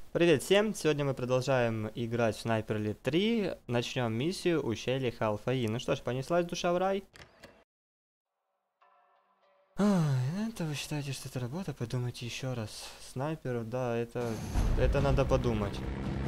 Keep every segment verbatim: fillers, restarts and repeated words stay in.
Привет всем! Сегодня мы продолжаем играть в Sniper Elite три. Начнем миссию ущелье Халфаи. Ну что ж, понеслась душа в рай. Ай, это вы считаете, что это работа? Подумайте еще раз. Снайперов, да, это... Это надо подумать.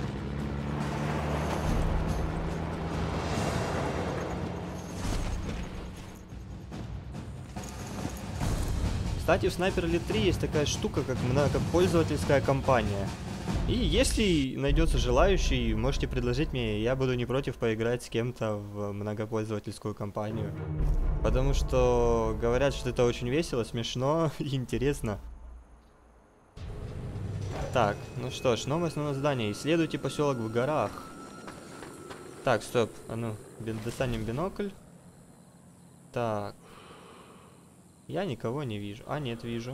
Кстати, в Sniper Elite три есть такая штука, как многопользовательская компания. И если найдется желающий, можете предложить мне, я буду не против поиграть с кем-то в многопользовательскую компанию. Потому что говорят, что это очень весело, смешно и интересно. Так, ну что ж, новое основное задание. Исследуйте поселок в горах. Так, стоп, а ну, достанем бинокль. Так. Я никого не вижу. А, нет, вижу.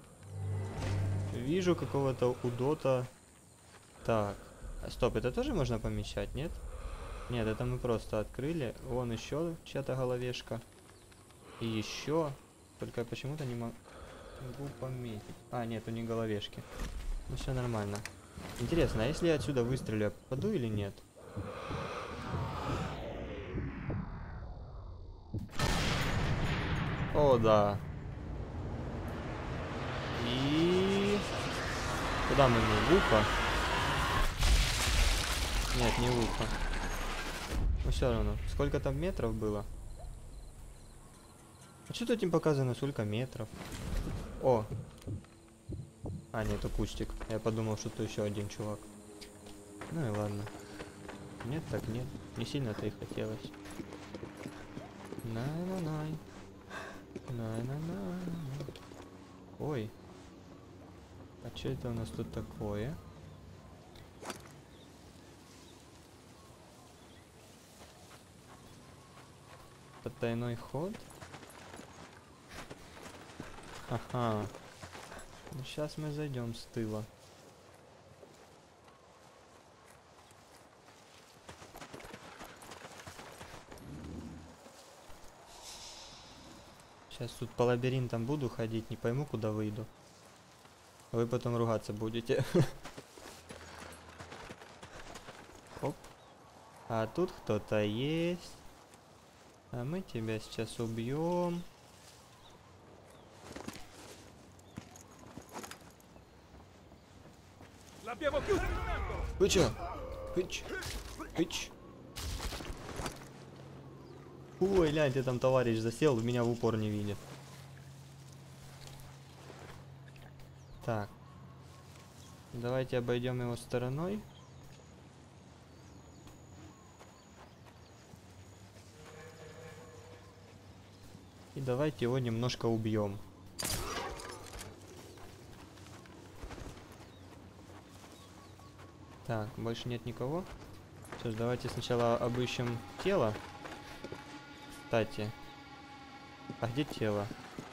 Вижу какого-то удота. Так. А, стоп, это тоже можно помещать, нет? Нет, это мы просто открыли. Вон еще чья-то головешка. И еще. Только я почему-то не могу пометить. А, нет, у них головешки. Ну все нормально. Интересно, а если я отсюда выстрелю, я попаду или нет? О, да. И... Куда мы не? В ухо? Нет, не в ухо. Ну все равно. Сколько там метров было? А что тут им показано, сколько метров? О! А, нет, это кустик. Я подумал, что это еще один чувак. Ну и ладно. Нет, так нет. Не сильно-то и хотелось. Най-на-най. Най-на-най. Ой. А что это у нас тут такое? Потайной ход? Ага. Ну, сейчас мы зайдем с тыла. Сейчас тут по лабиринтам буду ходить, не пойму, куда выйду. А вы потом ругаться будете. Оп. А тут кто-то есть. А мы тебя сейчас убьем. Хыча! Хыч! Хыч! Ой, гляньте, там товарищ засел, меня в упор не видит. Так. Давайте обойдем его стороной. И давайте его немножко убьем. Так, больше нет никого. Что ж, давайте сначала обыщем тело. Кстати. А где тело?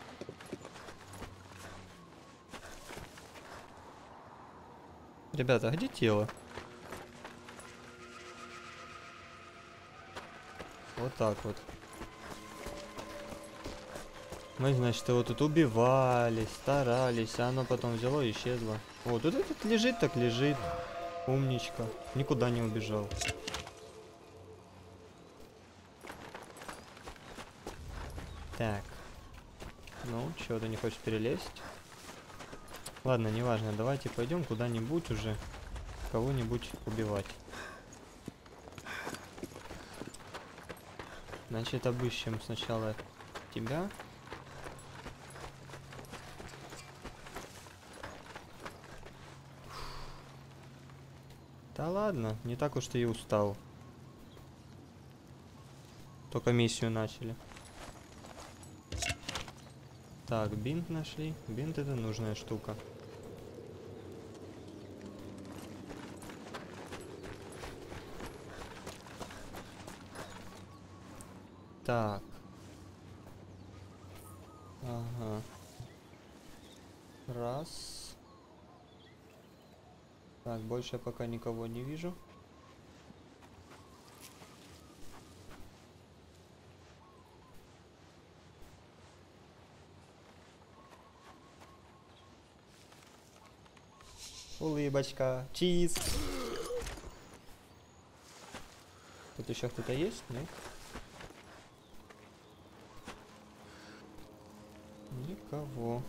Ребята, а где тело? Вот так вот. Мы, значит, его тут убивали, старались, а оно потом взяло и исчезло. О, тут этот лежит, так лежит. Умничка. Никуда не убежал. Так. Ну, чего ты не хочешь перелезть? Ладно, неважно, давайте пойдем куда-нибудь уже кого-нибудь убивать. Значит, обыщем сначала тебя. Да ладно, не так уж ты и устал. Только миссию начали. Так, бинт нашли. Бинт это нужная штука. Так. Ага. Раз. Так, больше я пока никого не вижу. рыбочка. Чиз. Тут еще кто-то есть, нет? Никого.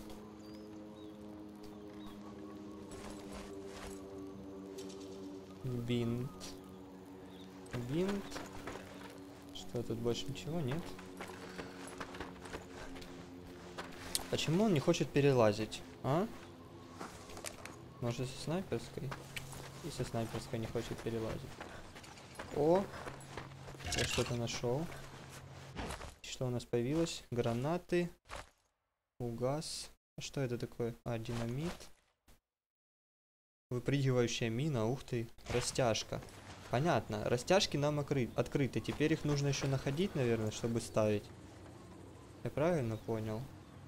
Винт. Винт. Что тут больше ничего нет? Почему он не хочет перелазить, а? Может, со снайперской? И со снайперской не хочет перелазить. О! Я что-то нашел. Что у нас появилось? Гранаты. Угас. А что это такое? А, динамит. Выпрыгивающая мина. Ух ты. Растяжка. Понятно. Растяжки нам открыты. Теперь их нужно еще находить, наверное, чтобы ставить. Я правильно понял?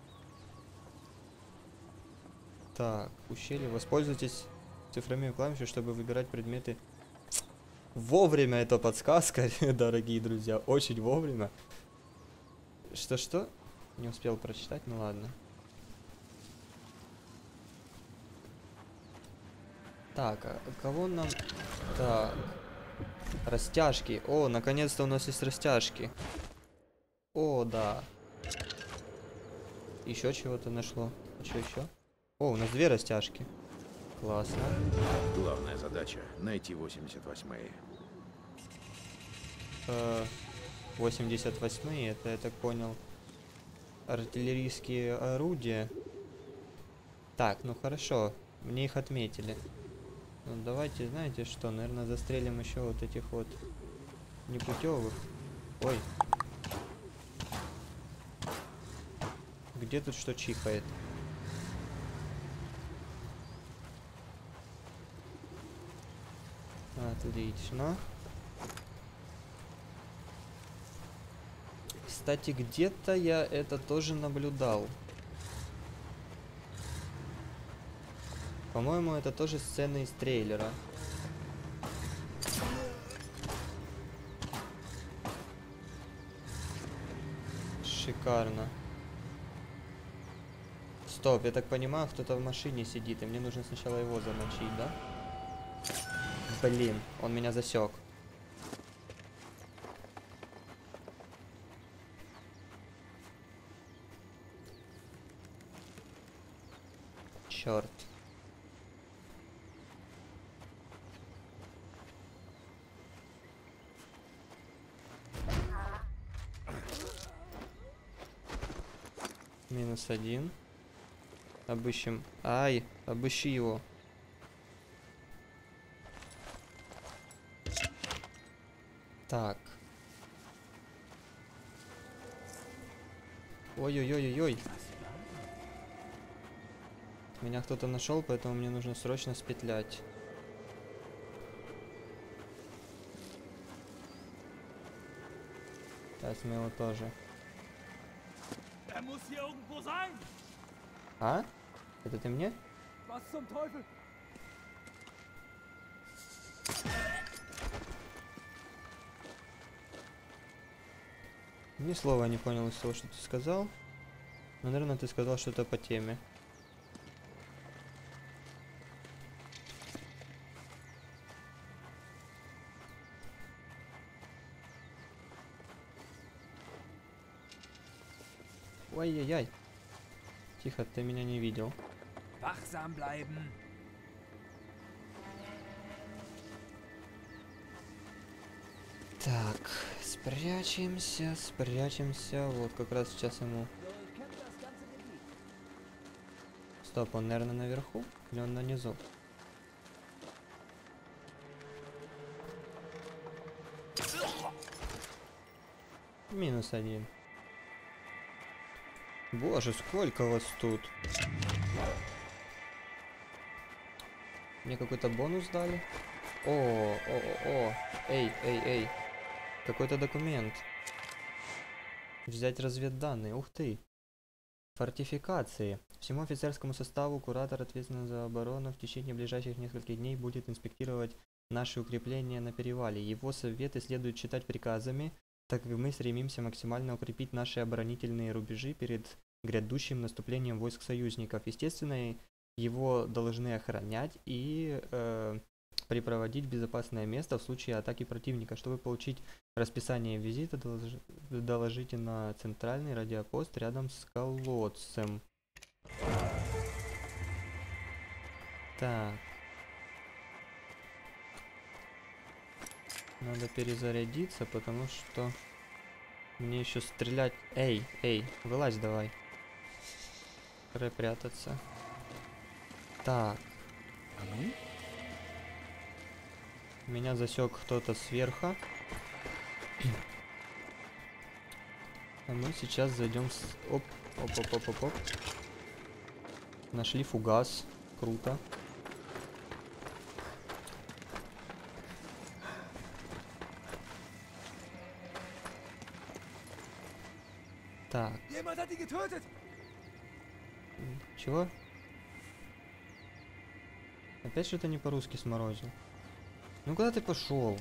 Так, ущелье. Воспользуйтесь цифровыми клавишами, чтобы выбирать предметы. Вовремя эта подсказка, дорогие друзья. Очень вовремя. Что-что? Не успел прочитать, ну ладно. Так, а кого нам... Так. Растяжки. О, наконец-то у нас есть растяжки. О, да. Еще чего-то нашло. А что еще? О, у нас две растяжки. Классно. Главная задача — найти восемьдесят восьмые. Э, восемьдесят восьмые, это, я так понял, артиллерийские орудия. Так, ну хорошо, мне их отметили. Ну, давайте, знаете что, наверное, застрелим еще вот этих вот непутевых. Ой. Где тут что чихает? Отлично. Кстати, где-то я это тоже наблюдал. По-моему, это тоже сцена из трейлера. Шикарно. Стоп, я так понимаю, кто-то в машине сидит, и мне нужно сначала его замочить, да? Блин, он меня засек. Черт. Минус один. Обыщем. Ай, обыщи его. Так. Ой-ой-ой-ой-ой. Меня кто-то нашел, поэтому мне нужно срочно спетлять. Сейчас мы его тоже. А? Это ты мне? Ни слова не понял из того, что ты сказал. Но, наверное, ты сказал что-то по теме. Ой-яй-яй. Тихо, ты меня не видел. Так, спрячемся, спрячемся. Вот как раз сейчас ему... Стоп, он, наверное, наверху? Или он нанизу? Минус один. Боже, сколько вас тут? Мне какой-то бонус дали? О, о, о, о. Эй, эй, эй. Какой-то документ. Взять разведданные. Ух ты. Фортификации. Всему офицерскому составу куратор, ответственный за оборону, в течение ближайших нескольких дней будет инспектировать наши укрепления на перевале. Его советы следует читать приказами, так как мы стремимся максимально укрепить наши оборонительные рубежи перед грядущим наступлением войск союзников. Естественно, Его должны охранять и э, припроводить в безопасное место в случае атаки противника. Чтобы получить расписание визита, долож... доложите на центральный радиопост рядом с колодцем. Так. Надо перезарядиться, потому что мне еще стрелять... Эй, эй, вылазь давай. Пора прятаться. Так. Меня засек кто-то сверху. А мы сейчас зайдем с... Оп, оп, оп, оп, оп, оп. Нашли фугас. Круто. Так. Чего? Опять что-то не по-русски сморозил. Ну куда ты пошел?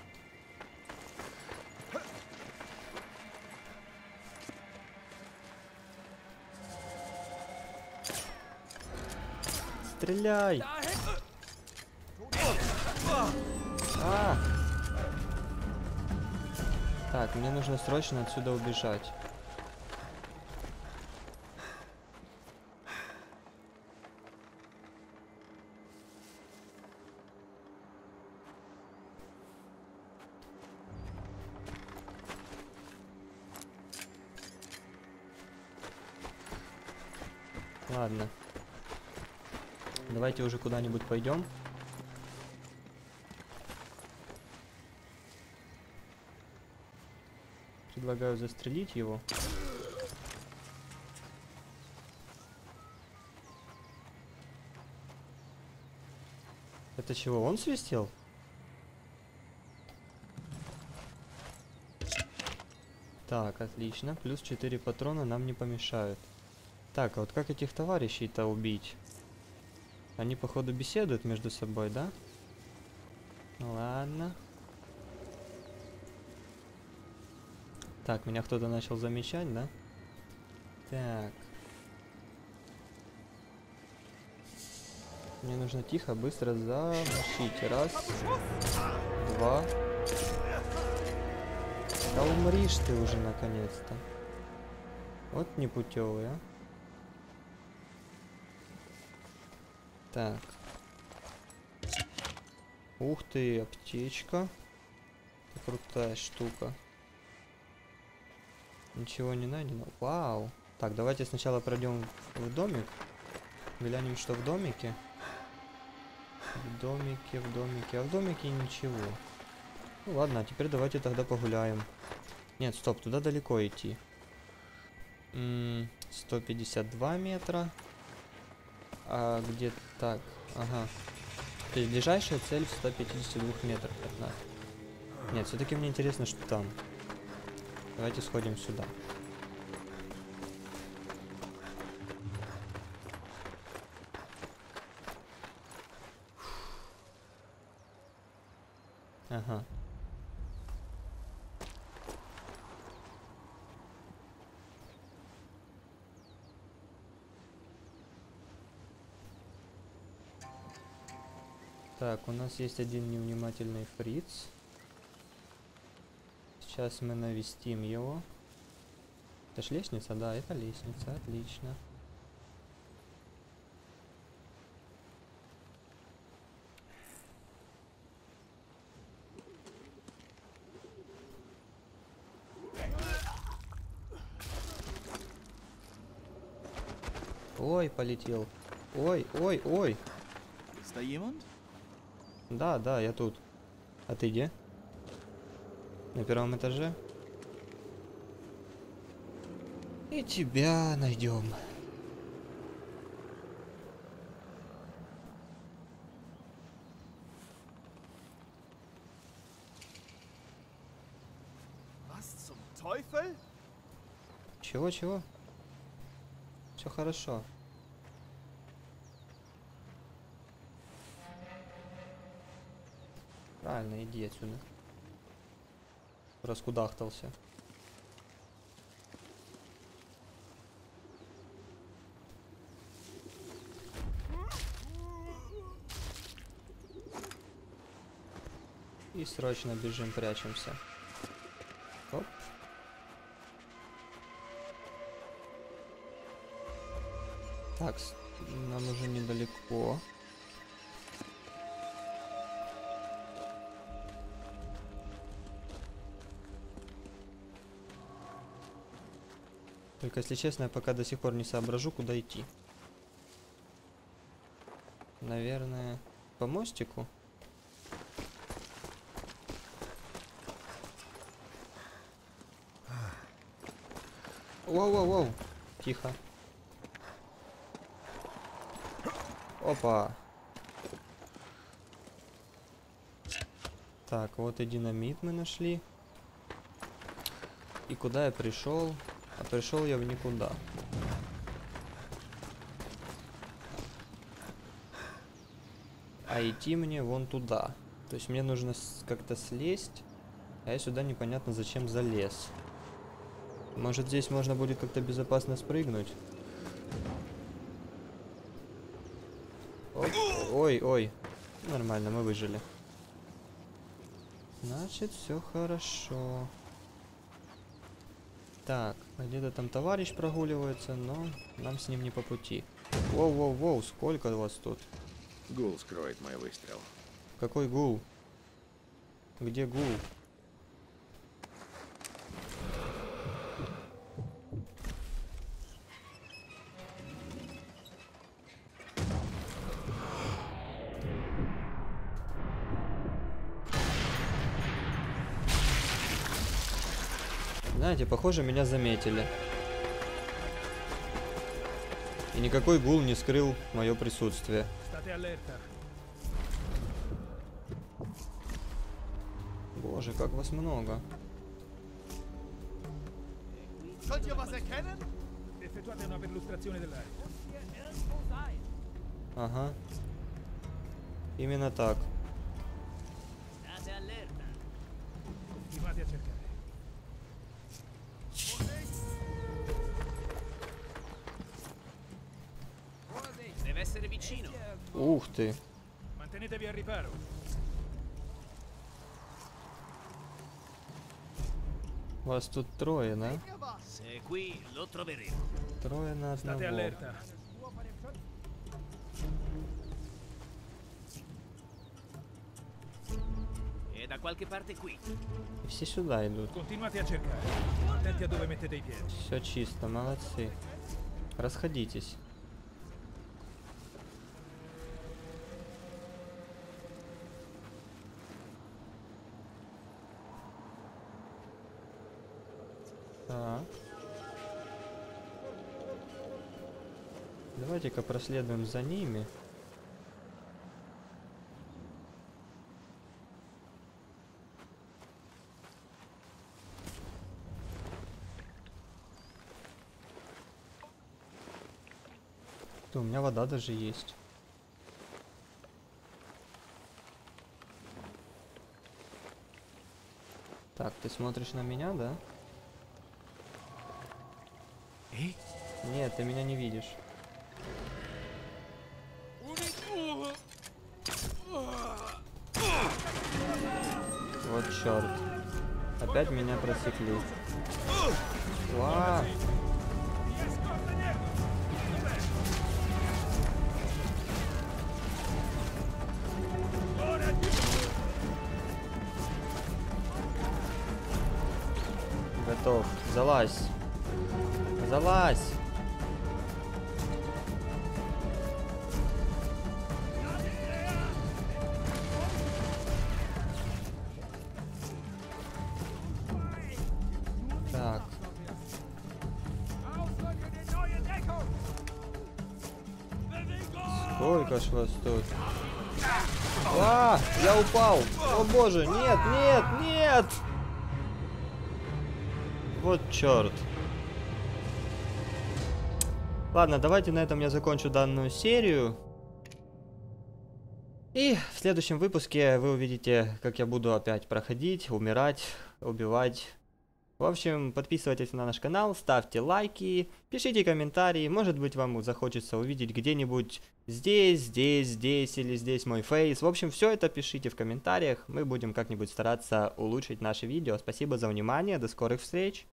Стреляй! А! Так, мне нужно срочно отсюда убежать. Ладно. Давайте уже куда-нибудь пойдем. Предлагаю застрелить его. Это чего, он свистел? Так, отлично. Плюс четыре патрона нам не помешают. Так, а вот как этих товарищей-то убить? Они, походу, беседуют между собой, да? Ладно. Так, меня кто-то начал замечать, да? Так. Мне нужно тихо, быстро замочить. Раз. Два. Да умришь ты уже, наконец-то. Вот непутевый, а. Так. Ух ты, аптечка. Это крутая штука. Ничего не найдено. Вау. Так, давайте сначала пройдем в домик. Глянем, что в домике. В домике, в домике. А в домике ничего. Ну ладно, а теперь давайте тогда погуляем. Нет, стоп, туда далеко идти. М-м, сто пятьдесят два метра. А где так? Ага. То есть ближайшая цель в ста пятидесяти двух метрах от нас. Нет, все-таки мне интересно, что там. Давайте сходим сюда. Ага. Так, у нас есть один невнимательный фриц. Сейчас мы навестим его. Это ж лестница? Да, это лестница. Отлично. Ой, полетел. Ой, ой, ой. Ist da jemand? Да, да, я тут. А ты где? На первом этаже? И тебя найдем. Was zum Teufel? Чего-чего? Все хорошо. Правильно, иди отсюда. Раскудахтался. И срочно бежим, прячемся. Оп. Так, нам уже недалеко. Только, если честно, я пока до сих пор не соображу, куда идти. Наверное, по мостику? Воу-воу-воу. Тихо. Опа. Так, вот и динамит мы нашли. И куда я пришел? А пришел я в никуда. А идти мне вон туда. То есть мне нужно как-то слезть. А я сюда непонятно зачем залез. Может, здесь можно будет как-то безопасно спрыгнуть? Оп. Ой, ой. Нормально, мы выжили. Значит, все хорошо. Так, где-то там товарищ прогуливается, но нам с ним не по пути. Воу-воу-воу, сколько вас тут? Гул скроет мой выстрел. Какой гул? Где гул? Знаете, похоже, меня заметили. И никакой гул не скрыл мое присутствие. Боже, как вас много. Könnt ihr was erkennen? Effettuate una perlustrazione dell'area. Ага. Именно так. Continuate a cercare. Deve essere vicino. Ух ты. Mantenetevi al riparo. Вас тут трое, да? Ihr was? Se è qui lo troveremo. Трое на State одного. allerta. È da qualche parte qui. И все сюда идут. Continuate a cercare. Attenti a dove mettete i piedi. Все чисто, молодцы. Расходитесь. Так. Давайте-ка проследуем за ними. Да, у меня вода даже есть. Так, ты смотришь на меня, да? Eh? Нет, ты меня не видишь. Вот черт. Опять меня просекли. Ва! Готов. Залазь. Залазь. Так. Сколько ж вас тут? А, я упал. О боже, нет, нет, нет. Вот черт. Ладно, давайте на этом я закончу данную серию. И в следующем выпуске вы увидите, как я буду опять проходить, умирать, убивать. В В общем, подписывайтесь на наш канал, ставьте лайки, пишите комментарии. Может быть, вам захочется увидеть где-нибудь здесь, здесь, здесь или здесь мой фейс. В общем, все это пишите в комментариях. Мы будем как-нибудь стараться улучшить наши видео. Спасибо за внимание. До скорых встреч.